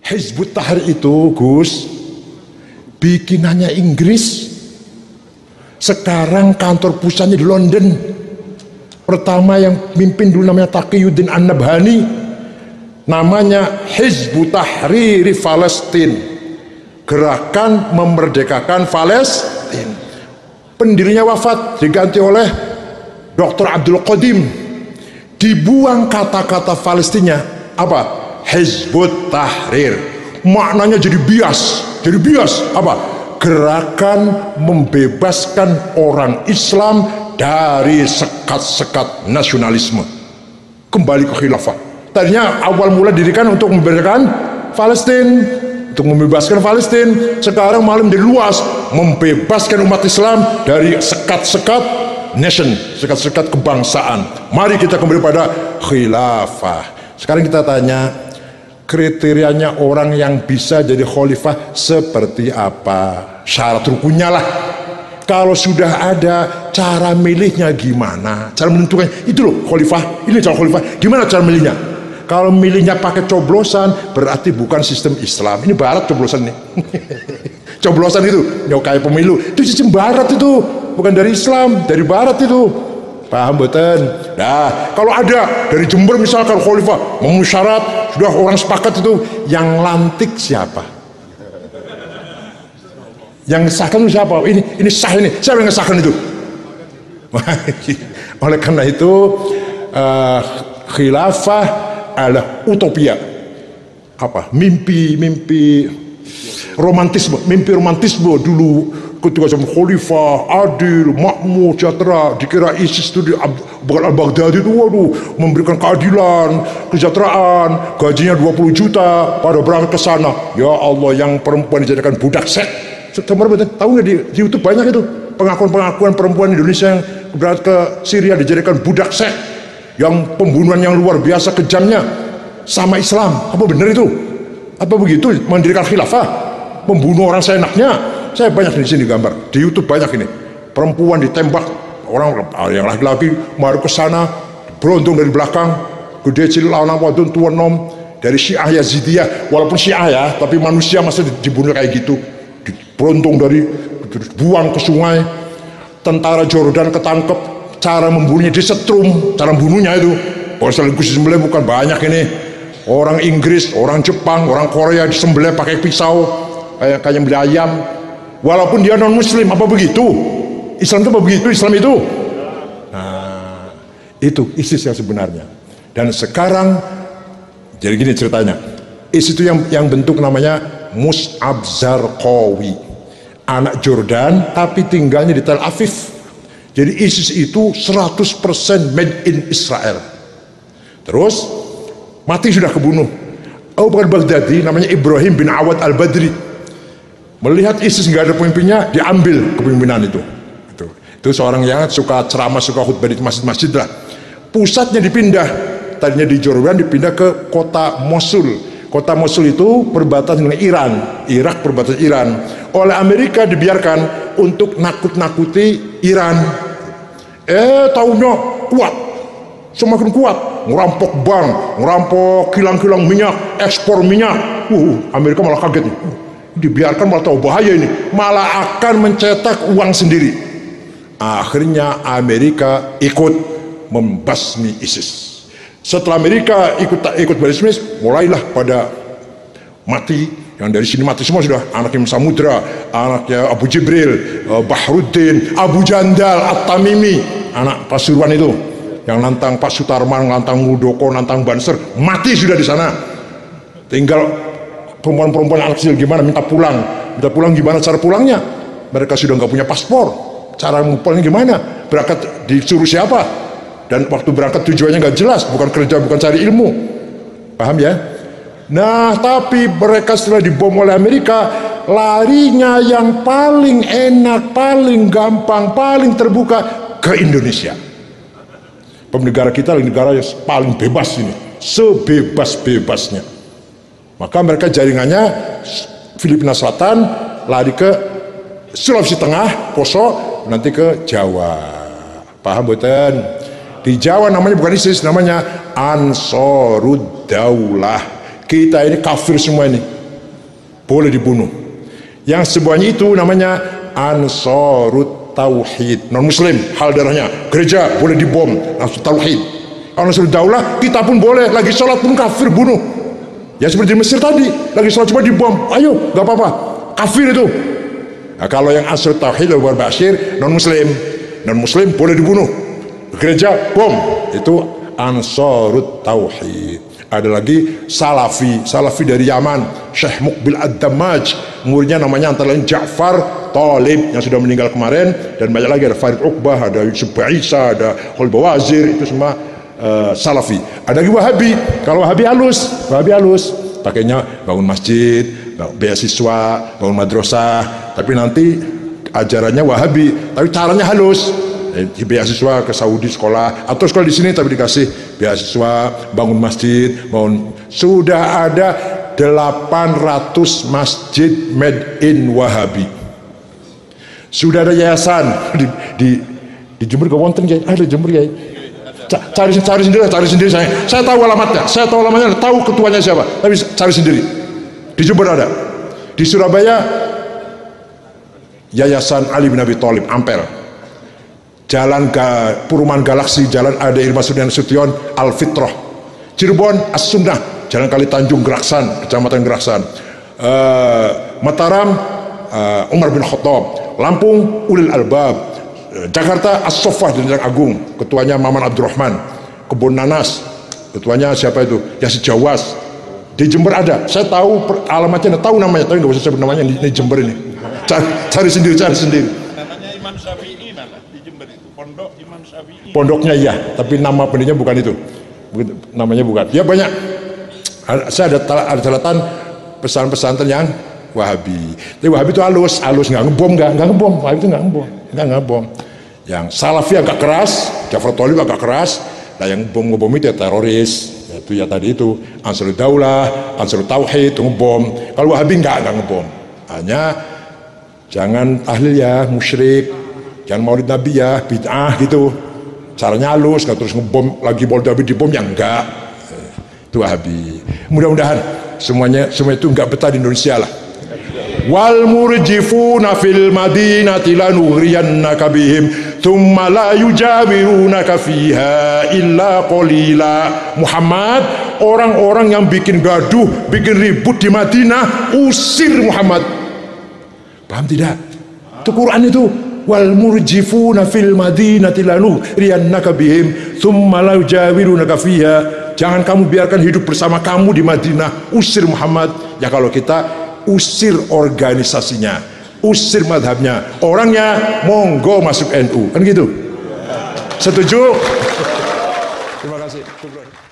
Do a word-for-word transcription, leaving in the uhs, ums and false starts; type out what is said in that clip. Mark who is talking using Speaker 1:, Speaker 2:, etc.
Speaker 1: Hizbut Tahrir itu, Gus, bikinannya Inggris. Sekarang kantor pusatnya di London. Pertama yang mimpin dulu namanya Taqiyuddin An-Nabhani, namanya Hizbut Tahrir Palestina, gerakan memerdekakan Palestina. Pendirinya wafat, diganti oleh doktor Abdul Qadim. Dibuang kata-kata Palestina, apa? Hizbut Tahrir. Maknanya jadi bias, jadi bias apa? Gerakan membebaskan orang Islam dari sekat-sekat nasionalisme, kembali ke khilafah. Tadinya awal mula dirikan untuk membebaskan Palestina, untuk membebaskan Palestina. Sekarang malah menjadi luas, membebaskan umat Islam dari sekat-sekat nation, sekat-sekat kebangsaan. Mari kita kembali pada khilafah. Sekarang kita tanya, kriterianya orang yang bisa jadi khalifah seperti apa? Syarat rukunnya lah. Kalau sudah ada, cara milihnya gimana? Cara menentukan, itu loh khalifah, ini calon khalifah. Gimana cara milihnya? Kalau milihnya pakai coblosan, berarti bukan sistem Islam. Ini barat coblosan nih. Coblosan itu, kayak pemilu. Itu sistem barat itu, bukan dari Islam, dari barat itu. Paham betul? Nah, kalau ada dari Jember misalkan khalifah memenuhi syarat, sudah orang sepakat itu, yang lantik siapa? Yang ngesahkan itu siapa? Ini ini sah ini. Siapa yang ngesahkan itu? Oleh karena itu uh, khilafah adalah utopia. Apa? Mimpi-mimpi romantisme, mimpi romantisme dulu ketika zaman khalifah adil, makmur, sejahtera. Dikira ISIS itu Abu Bakar al-Baghdadi itu waduh memberikan keadilan, kesejahteraan, gajinya dua puluh juta pada berangkat ke sana. Ya Allah, yang perempuan dijadikan budak seks. Tahu nggak di, di YouTube banyak itu pengakuan-pengakuan perempuan Indonesia yang berangkat ke Syria dijadikan budak seks, yang pembunuhan yang luar biasa kejamnya sama Islam. Apa benar itu? Apa begitu mendirikan khilafah? Membunuh orang seenaknya. Saya banyak di sini gambar di YouTube, banyak ini perempuan ditembak, orang yang laki-laki mari ke sana, berondong dari belakang, gede cilik lanang wadon tua nom, dari Syiah Yazidiyah, walaupun Syiah ya, tapi manusia masa dibunuh kayak gitu, berondong dari buang ke sungai. Tentara Jordan ketangkep, cara membunuhnya disetrum, cara membunuhnya itu. Oh, sekaligus disembelih bukan banyak ini. Orang Inggris, orang Jepang, orang Korea disembelih pakai pisau kayak kayak beli ayam. Walaupun dia non muslim, apa begitu? Islam itu apa begitu? Islam itu nah, itu ISIS yang sebenarnya. Dan sekarang jadi gini ceritanya, ISIS itu yang yang bentuk namanya Mus'ab Zarqawi, anak Jordan tapi tinggalnya di Tel Aviv. Jadi ISIS itu seratus persen made in Israel. Terus mati sudah kebunuh. Abu Bakar Baghdadi namanya Ibrahim bin Awad al-Badri. Melihat ISIS nggak ada pemimpinnya, diambil kepemimpinan itu. Itu, itu seorang yang suka ceramah, suka khutbah di masjid-masjid lah. Pusatnya dipindah, tadinya di Jordan dipindah ke kota Mosul. Kota Mosul itu perbatasan dengan Iran, Irak perbatasan Iran. Oleh Amerika dibiarkan untuk nakut-nakuti Iran. Eh, tahunya kuat, semakin kuat, ngerampok bank, ngerampok kilang-kilang minyak, ekspor minyak. Uh, Amerika malah kaget nih. Dibiarkan malah tahu bahaya ini, malah akan mencetak uang sendiri. Akhirnya Amerika ikut membasmi ISIS. Setelah Amerika ikut ikut basmi, mulailah pada mati. Yang dari sini mati semua sudah. Anaknya Samudra, anaknya Abu Jibril, Bahruddin, Abu Jandal, At-Tamimi, anak Pasuruan itu yang nantang Pak Sutarman, nantang Muldoko, nantang Banser, mati sudah di sana. Tinggal perempuan-perempuan anak kecil gimana, minta pulang, minta pulang gimana cara pulangnya? Mereka sudah nggak punya paspor, cara pulangnya gimana? Berangkat disuruh siapa? Dan waktu berangkat tujuannya nggak jelas, bukan kerja, bukan cari ilmu, paham ya? Nah, tapi mereka setelah dibom oleh Amerika, larinya yang paling enak, paling gampang, paling terbuka ke Indonesia. Negara kita negara yang paling bebas ini, sebebas-bebasnya. Maka mereka jaringannya Filipina Selatan, lari ke Sulawesi Tengah, Poso, nanti ke Jawa. Paham betul? Di Jawa namanya bukan ISIS, namanya Ansarud Daulah. Kita ini kafir semua ini, boleh dibunuh. Yang semuanya itu namanya Ansarut Tauhid, non muslim hal darahnya. Gereja boleh dibom, Ansarut Tauhid. Kalau Ansarut Daulah kita pun boleh, lagi sholat pun kafir, bunuh. Ya seperti di Mesir tadi, lagi sholat cuma dibom, ayo gak apa-apa, kafir itu. Nah, kalau yang Ansarut Tauhid Abu Bakar Bashir non muslim, non muslim boleh dibunuh. Gereja bom, itu Ansarut Tauhid. Ada lagi Salafi, Salafi dari Yaman, Syekh Muqbil Ad-Damaj, muridnya namanya antara lain Ja'far Talib yang sudah meninggal kemarin, dan banyak lagi, ada Farid Uqbah, ada Yusuf Ba'isa, ada Khul Bawazir, itu semua uh, Salafi. Ada lagi Wahabi. Kalau Wahabi halus, Wahabi halus, pakainya bangun masjid, beasiswa, bangun madrasah, tapi nanti ajarannya Wahabi, tapi caranya halus. Beasiswa ke Saudi sekolah, atau sekolah di sini tapi dikasih beasiswa, bangun masjid, bangun. Sudah ada delapan ratus masjid made in Wahabi. Sudah ada yayasan di di, di Jember ke wonten ya, ada Jember ya. Cari cari sendiri, cari sendiri saya. Saya tahu alamatnya, saya tahu alamatnya, tahu ketuanya siapa. Tapi cari sendiri. Di Jember ada. Di Surabaya Yayasan Ali bin Abi Thalib Ampel. Jalan Ga, Perumahan Galaksi, Jalan Ade Irma Sudian Sution Al Fitrah. Cirebon As Sunnah, Jalan Kali Tanjung Geraksan, Kecamatan Geraksan. uh, Mataram uh, Umar bin Khattab. Lampung Ulil Albab. uh, Jakarta As Sofah di Lenteng Agung, ketuanya Maman Abdurrahman. Kebun Nanas, ketuanya siapa itu? Yasid Jawas. Di Jember ada, saya tahu alamatnya, tahu namanya, tapi nggak usah sebut namanya di, di Jember ini. Cari, cari sendiri, cari sendiri.
Speaker 2: Namanya Imam Syafi'i nama di Jember itu, Pondok Imam Syafi'i.
Speaker 1: Pondoknya iya, tapi nama pendirinya bukan itu. Namanya bukan. Ya banyak. Saya ada ada catatan pesan-pesantren yang Wahabi. Tapi Wahabi itu halus, halus nggak ngebom, nggak nggak ngebom. Wahabi itu nggak ngebom, nggak ngebom. Yang Salafi agak keras, Ja'far Thalib agak keras. Nah yang bom ngebom itu ya teroris. Itu ya tadi itu Ansarut Daulah, Ansarut Tauhid itu ngebom. Kalau Wahabi nggak nggak ngebom. Hanya jangan tahlil ya, musyrik, jangan maulid Nabi ya, bid'ah gitu. Caranya halus, nggak terus ngebom lagi maulid Nabi dibom, ya enggak. Itu Wahabi. Mudah-mudahan semuanya semua itu enggak betah di Indonesia lah. Wal murjifuna fil madinati lanughriyannaka bihim thumma la yujawirunaka fiha illa qalila. Muhammad, orang-orang yang bikin gaduh, bikin ribut di Madinah, usir Muhammad. Paham tidak? Itu Quran itu. Wal murjifuna fil madinati lanughriyannaka bihim thumma la yujawirunaka fiha. Jangan kamu biarkan hidup bersama kamu di Madinah, usir Muhammad. Ya kalau kita usir organisasinya, usir madhabnya, orangnya monggo masuk N U, kan gitu. Setuju? Terima kasih.